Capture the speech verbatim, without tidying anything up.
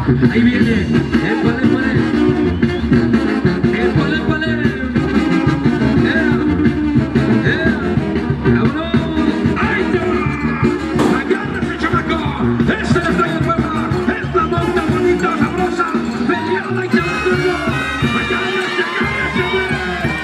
Ahí viene. Épale, épale. Épale, épale. ¡Ea! ¡Ea! ¡Vámonos! ¡Ahí te va! ¡Agárrese, chamaco! ¡Este es la Puebla! ¡Es la monta bonita, sabrosa! ¡Peleada y te la turbo! ¡Agárrese, agárrese, güey!